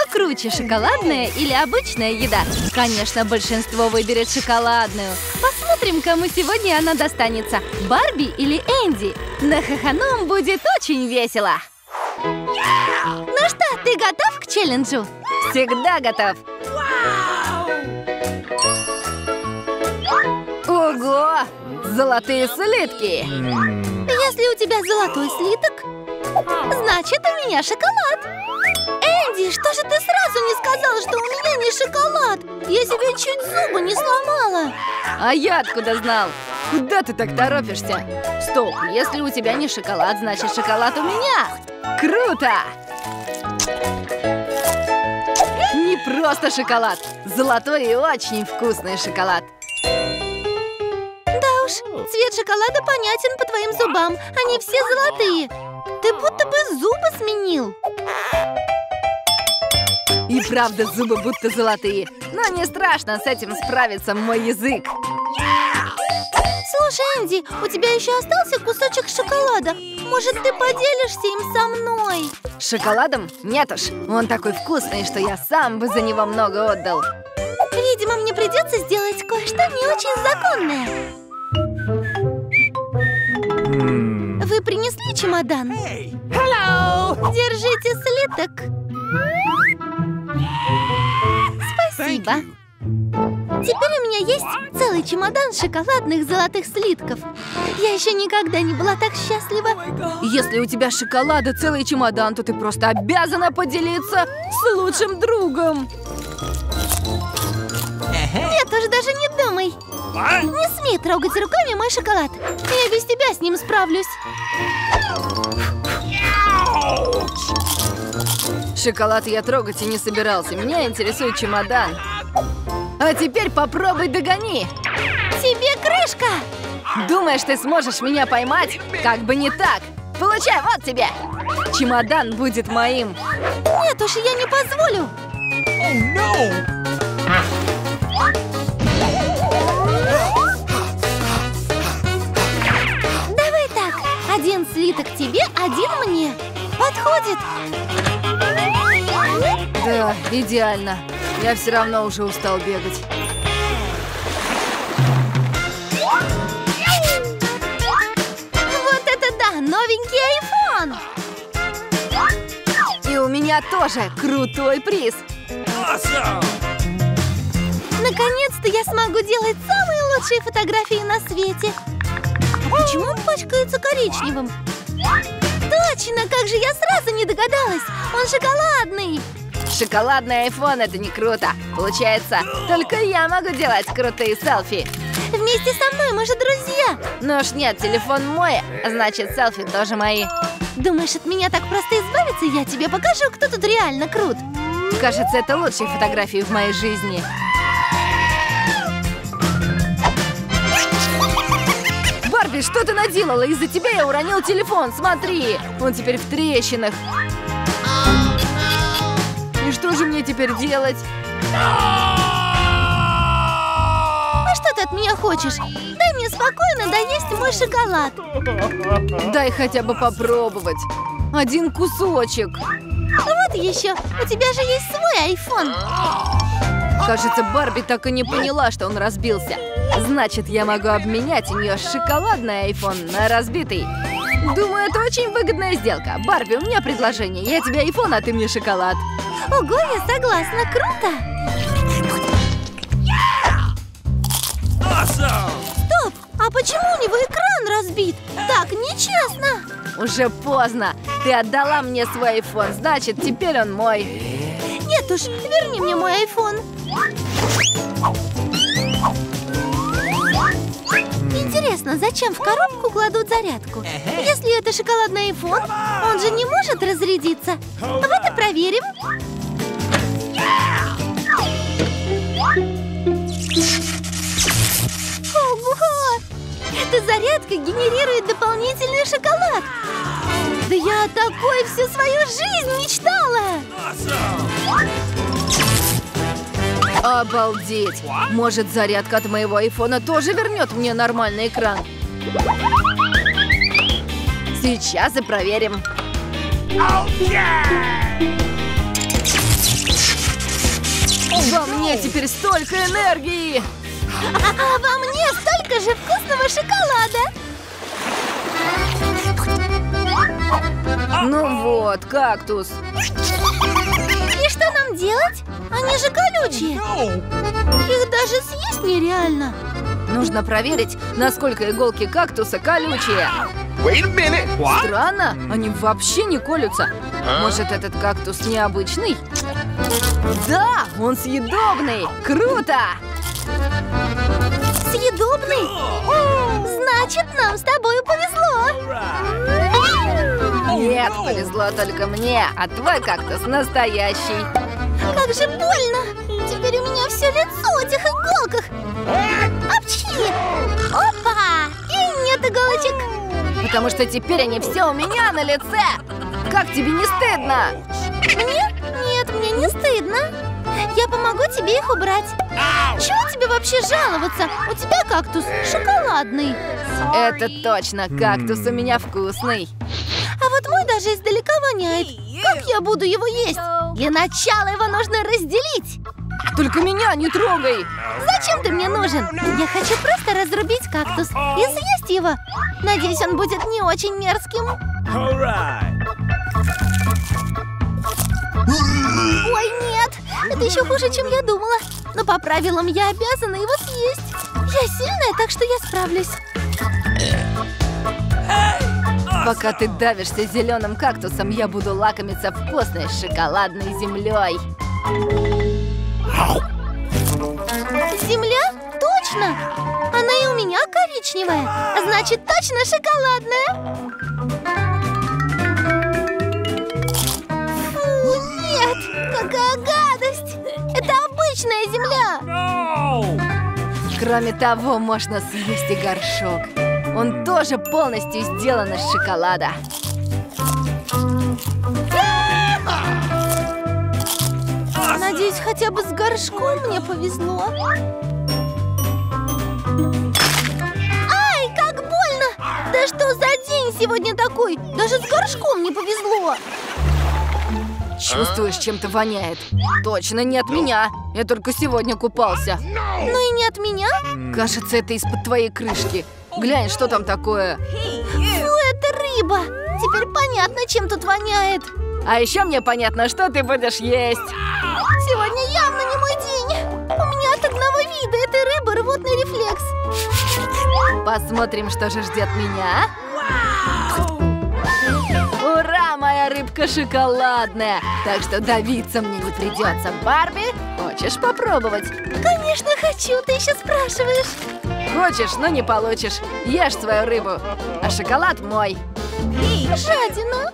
круче, шоколадная или обычная еда? Конечно, большинство выберет шоколадную. Посмотрим, кому сегодня она достанется. Барби или Энди? На Хоханом будет очень весело. Ну что, ты готов к челленджу? Всегда готов. Ого! Золотые слитки! Если у тебя золотой слиток, значит, у меня шоколад. Энди, что же ты сразу не сказала, что у меня не шоколад? Я себе чуть зубы не сломала. А я откуда знал? Куда ты так торопишься? Стоп, если у тебя не шоколад, значит, шоколад у меня. Круто! Не просто шоколад. Золотой и очень вкусный шоколад. Да уж, цвет шоколада понятен по твоим зубам. Они все золотые. Ты будто бы зубы сменил. И правда, зубы будто золотые. Но не страшно, с этим справится мой язык. Слушай, Энди, у тебя еще остался кусочек шоколада. Может, ты поделишься им со мной? Шоколадом? Нет уж. Он такой вкусный, что я сам бы за него много отдал. Видимо, мне придется сделать кое-что не очень законное. Вы принесли чемодан? Hello! Держите слиток. Спасибо. Теперь у меня есть целый чемодан шоколадных золотых слитков. Я еще никогда не была так счастлива. Если у тебя шоколада целый чемодан, то ты просто обязана поделиться с лучшим другом. Нет уж, даже не думай. Не смей трогать руками мой шоколад. Я без тебя с ним справлюсь. Шоколад я трогать и не собирался. Меня интересует чемодан. А теперь попробуй догони. Тебе крышка. Думаешь, ты сможешь меня поймать? Как бы не так. Получай, вот тебе. Чемодан будет моим. Нет уж, я не позволю. Давай так. Один слиток тебе, один мне. Подходит? Да, идеально. Я все равно уже устал бегать. Вот это да! Новенький iPhone! И у меня тоже крутой приз! Наконец-то я смогу делать самые лучшие фотографии на свете! А почему он пачкается коричневым? Точно! Как же я сразу не догадалась! Он шоколадный! Шоколадный iPhone — это не круто. Получается, только я могу делать крутые селфи. Вместе со мной, мы же друзья. Ну уж нет, телефон мой, а значит, селфи тоже мои. Думаешь, от меня так просто избавиться? Я тебе покажу, кто тут реально крут. Кажется, это лучшие фотографии в моей жизни. Барби, что ты наделала? Из-за тебя я уронил телефон, смотри. Он теперь в трещинах. И что же мне теперь делать? А что ты от меня хочешь? Дай мне спокойно доесть мой шоколад. Дай хотя бы попробовать. Один кусочек. Вот еще. У тебя же есть свой iPhone. Кажется, Барби так и не поняла, что он разбился. Значит, я могу обменять у нее шоколадный iPhone на разбитый. Думаю, это очень выгодная сделка. Барби, у меня предложение. Я тебе iPhone, а ты мне шоколад. Ого, я согласна. Круто! Стоп! А почему у него экран разбит? Так нечестно! Уже поздно. Ты отдала мне свой iPhone, значит, теперь он мой. Нет уж, верни мне мой iPhone. Интересно, зачем в коробку кладут зарядку? Если это шоколадный iPhone, он же не может разрядиться. Вот и проверим. Ого! Эта зарядка генерирует дополнительный шоколад. Да я о такой всю свою жизнь мечтала! Обалдеть! Может, зарядка от моего айфона тоже вернет мне нормальный экран? Сейчас и проверим. Во мне теперь столько энергии! А во мне столько же вкусного шоколада! Ну вот, кактус. И что нам делать? Они же колючие. Их даже съесть нереально. Нужно проверить, насколько иголки кактуса колючие. Странно, они вообще не колются. Может, этот кактус необычный? Да, он съедобный! Круто! Съедобный? Значит, нам с тобой повезло. Нет, повезло только мне, а твой кактус настоящий. Как же больно! Теперь у меня все лицо в этих иголках. Апчхи! Опа! И нет иголочек. Потому что теперь они все у меня на лице. Как тебе не стыдно? Мне? Нет, мне не стыдно. Я помогу тебе их убрать. Чего тебе вообще жаловаться? У тебя кактус шоколадный. Это точно, кактус у меня вкусный. А вот мой даже издалека воняет. Как я буду его есть? Для начала его нужно разделить. Только меня не трогай. Зачем ты мне нужен? Я хочу просто разрубить кактус и съесть его. Надеюсь, он будет не очень мерзким. Ой, нет! Это еще хуже, чем я думала. Но по правилам я обязана его съесть. Я сильная, так что я справлюсь. Пока ты давишься зеленым кактусом, я буду лакомиться вкусной шоколадной землей. Земля? Точно! Она и у меня коричневая. Значит, точно шоколадная. Фу, нет! Какая гадость! Это обычная земля! Кроме того, можно съесть и горшок. Он тоже полностью сделан из шоколада. Надеюсь, хотя бы с горшком мне повезло. Ай, как больно! Да что за день сегодня такой? Даже с горшком не повезло. Чувствуешь, чем-то воняет? Точно не от меня. Я только сегодня купался. Ну и не от меня? Кажется, это из-под твоей крышки. Глянь, что там такое. Фу, это рыба. Теперь понятно, чем тут воняет. А еще мне понятно, что ты будешь есть. Сегодня явно не мой день. У меня от одного вида этой рыбы рвотный рефлекс. Посмотрим, что же ждет меня. Ура, моя рыбка шоколадная. Так что давиться мне не придется. Барби, хочешь попробовать? Конечно хочу, ты еще спрашиваешь. Хочешь, но не получишь. Ешь свою рыбу, а шоколад мой. Жадина.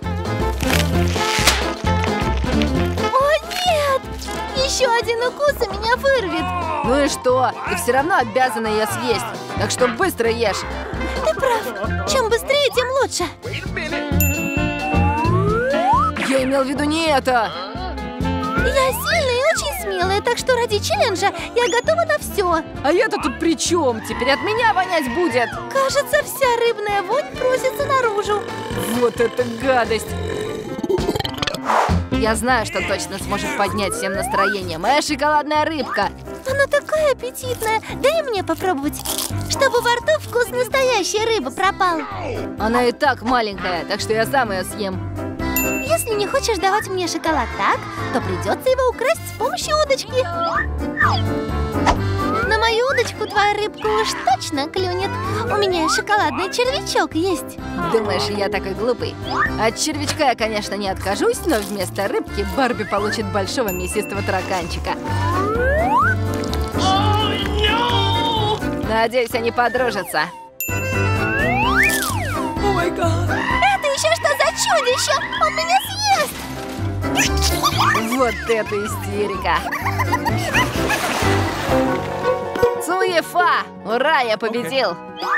О, нет! Еще один укус и меня вырвет. Ну и что? Ты все равно обязана ее съесть. Так что быстро ешь. Ты прав. Чем быстрее, тем лучше. Я имел в виду не это. Я сильная и очень смелая, так что ради челленджа я готова на все. А я-то тут при чем? Теперь от меня вонять будет. Кажется, вся рыбная вонь просится наружу. Вот это гадость. Я знаю, что точно сможет поднять всем настроение. Моя шоколадная рыбка. Она такая аппетитная. Дай мне попробовать, чтобы во рту вкус настоящей рыбы пропал. Она и так маленькая, так что я сам ее съем. Если не хочешь давать мне шоколад так, то придется его украсть с помощью удочки. На мою удочку твоя рыбка уж точно клюнет. У меня и шоколадный червячок есть. Думаешь, я такой глупый? От червячка я, конечно, не откажусь, но вместо рыбки Барби получит большого мясистого тараканчика. Надеюсь, они подружатся. Это еще что за чудище? Он меня съест! Вот это истерика! Цуефа! Ура, я победил!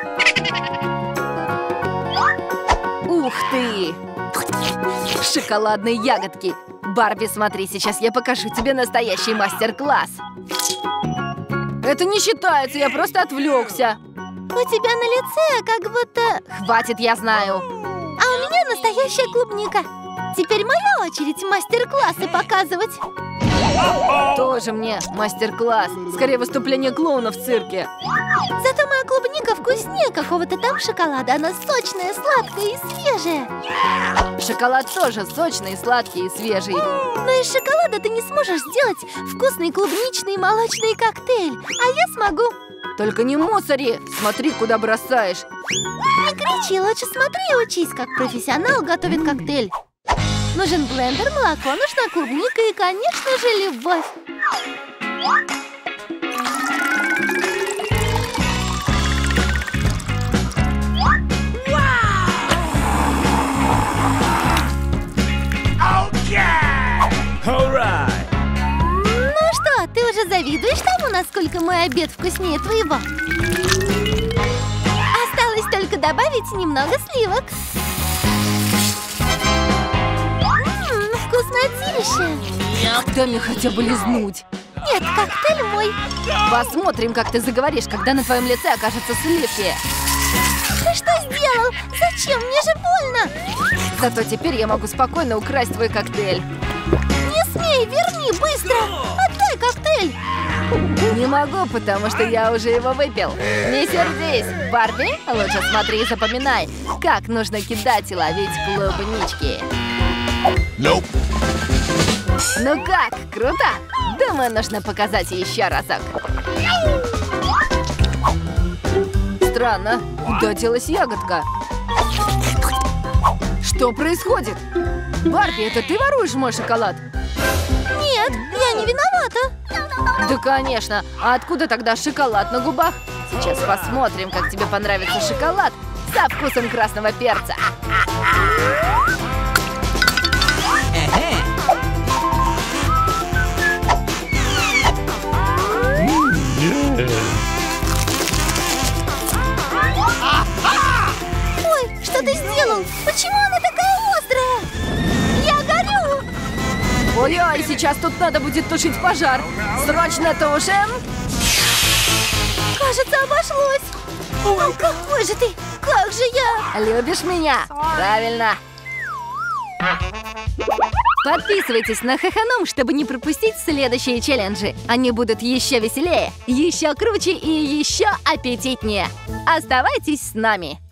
Ух ты! Шоколадные ягодки! Барби, смотри, сейчас я покажу тебе настоящий мастер-класс! Это не считается, я просто отвлекся! У тебя на лице как будто... Хватит, я знаю! А у меня настоящая клубника. Теперь моя очередь мастер-классы показывать. Тоже мне мастер-класс. Скорее выступление клоуна в цирке. Зато моя клубника вкуснее какого-то там шоколада. Она сочная, сладкая и свежая. Шоколад тоже сочный, сладкий и свежий. Но из шоколада ты не сможешь сделать вкусный клубничный молочный коктейль. А я смогу. Только не мусори! Смотри, куда бросаешь. Не кричи, лучше смотри и учись, как профессионал готовит коктейль. Нужен блендер, молоко, нужна клубника и, конечно же, любовь. Ну что, ты уже завидуешь тому, насколько мой обед вкуснее твоего? Осталось только добавить немного сливок. Вкуснотища! Дай мне хотя бы лизнуть. Нет, коктейль мой. Посмотрим, как ты заговоришь, когда на твоем лице окажутся сливки. Ты что сделал? Зачем? Мне же больно. Зато теперь я могу спокойно украсть твой коктейль. Не смей, верни быстро. Отдай коктейль. Не могу, потому что я уже его выпил. Не сердись, Барби. Лучше смотри и запоминай, как нужно кидать и ловить клубнички. Nope. Ну как, круто? Думаю, нужно показать еще разок. Странно, куда делась ягодка? Что происходит? Барби, это ты воруешь мой шоколад? Нет, я не виновата. Да, конечно. А откуда тогда шоколад на губах? Сейчас посмотрим, как тебе понравится шоколад со вкусом красного перца. Ой, что ты сделал? Почему она такая острая? Я горю. Ой-ой, сейчас тут надо будет тушить пожар. Срочно тушим. Кажется, обошлось. Ой, какой же ты? Как же я? Любишь меня? Правильно. Подписывайтесь на Хоханом, чтобы не пропустить следующие челленджи. Они будут еще веселее, еще круче и еще аппетитнее. Оставайтесь с нами.